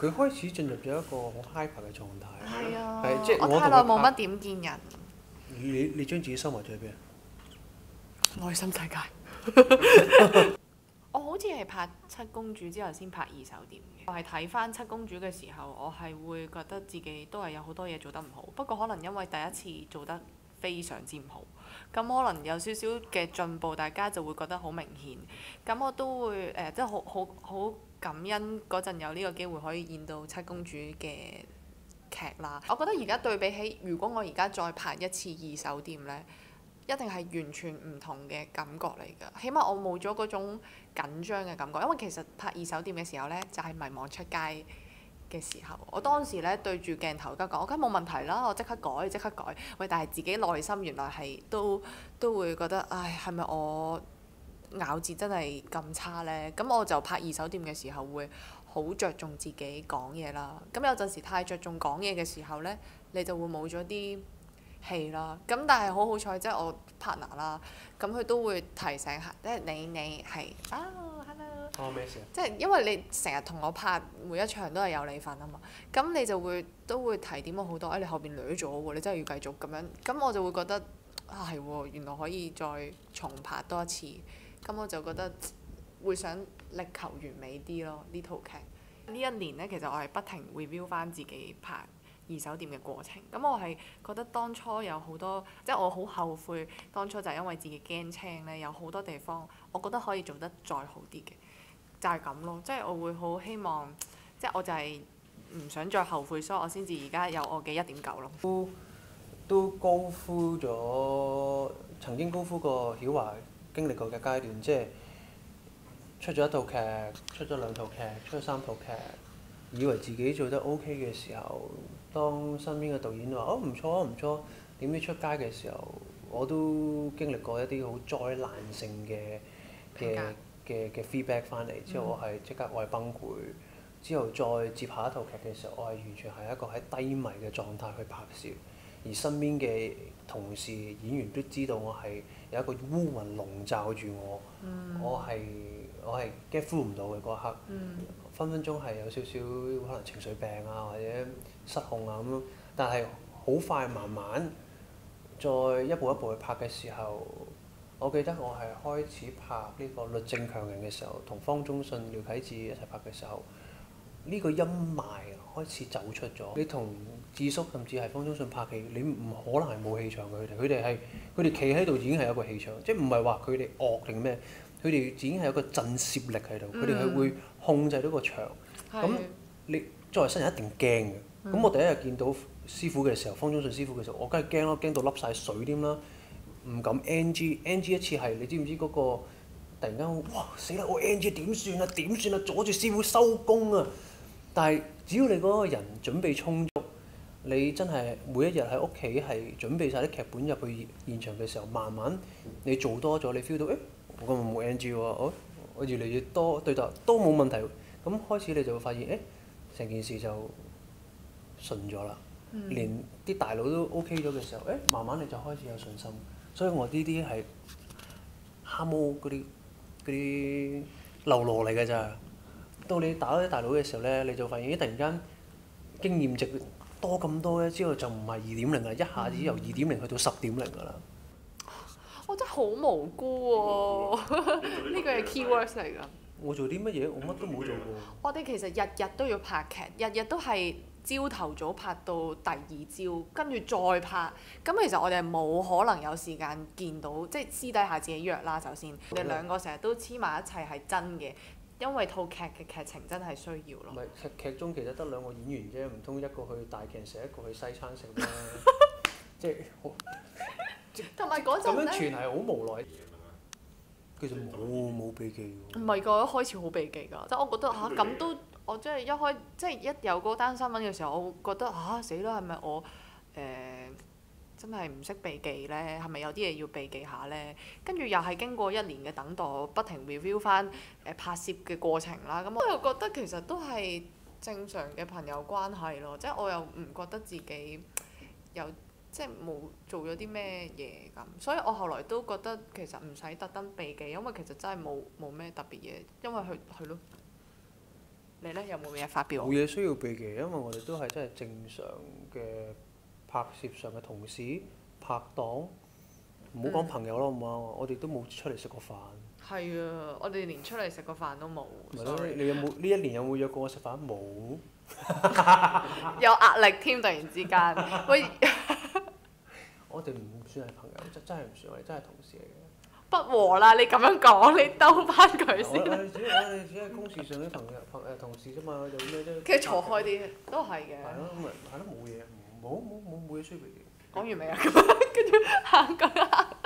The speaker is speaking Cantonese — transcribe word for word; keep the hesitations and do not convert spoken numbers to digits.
佢開始進入咗一個好 hyper 嘅狀態。 係啊， 係即係我太耐冇乜我同佢拍點見人。 你你你將自己收埋咗喺邊啊？ 內心世界。我好似係拍《七公主》之後先拍二手店嘅。我係睇翻《七公主》嘅時候，我係會覺得自己都係有好多嘢做得唔好。不過可能因為第一次做得非常之唔好，咁可能有少少嘅進步，大家就會覺得好明顯。咁我都會誒、呃，即係好好好感恩嗰陣有呢個機會可以演到《七公主》嘅劇啦。我覺得而家對比起，如果我而家再拍一次二手店呢，一定係完全唔同嘅感覺嚟㗎。起碼我冇咗嗰種緊張嘅感覺，因為其實拍二手店嘅時候呢，就係、是、迷茫出街嘅時候。我當時呢，對住鏡頭而家講，我梗係冇問題啦，我即刻改，即刻改。喂，但係自己內心原來係都都會覺得，唉，係咪我咬字真係咁差呢？咁我就拍二手店嘅時候會好着重自己講嘢啦。咁有陣時太着重講嘢嘅時候呢，你就會冇咗啲戲啦。咁但係好好彩，即係我 partner 啦，咁佢都會提醒下，即係你你係啊 hello。 關我咩事啊？ 即係因為你成日同我拍每一場都係有你份啊嘛，咁你就會都會提點我好多，誒、哎、你後邊攣咗喎，你真係要繼續咁樣，咁我就會覺得啊係喎，原來可以再重拍多一次，咁我就覺得會想力求完美啲咯呢套劇。呢一年呢，其實我係不停 review 翻自己拍二手店嘅過程，咁我係覺得當初有好多，即係我好後悔當初就係因為自己驚青呢，有好多地方我覺得可以做得再好啲嘅。就係咁咯，即係我會好希望，即係我就係唔想再後悔，所以我先至而家有我嘅一點九咯。 都都高呼咗，曾經高呼過曉華經歷過嘅階段，即係出咗一套劇，出咗兩套劇，出咗三套劇，以為自己做得 OK 嘅時候，當身邊嘅導演話哦唔錯啊唔錯，點知出街嘅時候，我都經歷過一啲好災難性嘅嘅嘅嘅 feedback 翻嚟，之後我係即刻我係崩潰，之後再接下一套劇嘅時候，我係完全係一個喺低迷嘅狀態去拍攝，而身邊嘅同事演員都知道我係有一個烏雲籠罩住我， 嗯、 我係我係 get through 唔到嘅嗰一刻， 嗯、 分分鐘係有少少可能情緒病啊或者失控啊咁樣，但係好快慢慢再一步一步去拍嘅時候。我記得我係開始拍呢個律政強人嘅時候，同方中信、廖啟智一齊拍嘅時候，呢、這個陰霾開始走出咗。你同智叔甚至係方中信拍戲，你唔可能係冇氣場嘅佢哋，佢哋係佢哋企喺度已經係有一個氣場，即係唔係話佢哋惡定咩？佢哋已經係有一個震懾力喺度，佢哋係會控制到個場。咁、嗯、你作為新人一定驚嘅。咁、嗯、我第一日見到師傅嘅時候，方中信師傅嘅時候，我梗係驚咯，驚到笠晒水添啦。唔敢 N G，N G 一次係你知唔知嗰、那個突然間哇死啦！我 N G 點算啊？點算啊？阻住師傅收工啊！但係只要你嗰個人準備充足，你真係每一日喺屋企係準備晒啲劇本入去現場嘅時候，慢慢你做多咗，你 feel 到誒我今日冇 N G 喎，我我越嚟越多對答都冇問題，咁開始你就會發現誒成件事就順咗啦，嗯、連啲大佬都 OK 咗嘅時候，誒慢慢你就開始有信心。所以我呢啲係蝦毛嗰啲嗰啲流羅嚟㗎咋。到你打嗰啲大佬嘅時候咧，你就發現咦突然間經驗值多咁多咧，之後就唔係二點零啦，一下子由二點零去到十點零㗎啦。 我真係好無辜喎、啊！呢個係 keywords 嚟㗎。 我做啲乜嘢？我乜都冇做過。 我哋其實日日都要拍劇，日日都係。朝頭早拍到第二朝，跟住再拍。咁其實我哋係冇可能有時間見到，即係私底下自己約啦。首先，我哋兩個成日都黐埋一齊係真嘅，因為套劇嘅劇情真係需要咯。 唔係劇劇中其實得兩個演員啫，唔通一個去大劇社，一個去西餐食咩？即係好。 同埋嗰陣咁樣傳係好無奈。其實冇冇避忌喎。唔係㗎，一開始好避忌㗎，即係我覺得嚇咁、啊、都。我真係一開，即係一有嗰單新聞嘅時候，我會覺得嚇死啦，係咪我誒、呃、真係唔識避忌咧？係咪有啲嘢要避忌下咧？跟住又係經過一年嘅等待，我不停 review 翻誒拍攝嘅過程啦。咁我又覺得其實都係正常嘅朋友關係咯，即係我又唔覺得自己有即係冇做咗啲咩嘢咁，所以我後來都覺得其實唔使特登避忌，因為其實真係冇冇咩特別嘢，因為佢係咯。 你咧有冇嘢發表？ 冇嘢需要避忌，因為我哋都係真係正常嘅拍攝上嘅同事、拍檔，唔好講朋友咯，好唔好？我哋都冇出嚟食過飯。 係啊，我哋連出嚟食個飯都冇。 咪咯， sorry 你有冇呢一年有冇約過我食飯？冇。 有壓力添，突然之間，喂， 我哋唔算係朋友，真真係唔算，我哋真係同事嚟嘅。 不和啦！你咁樣講，你兜翻佢我先。 我哋只我哋只係公事上啲朋友朋誒同事啫嘛，有咩啫？ 其實坐開啲都係嘅。 係咯，咁咪係咯，冇嘢，冇冇冇冇嘢需要避忌。 講完未啊？咁樣跟住行過啦。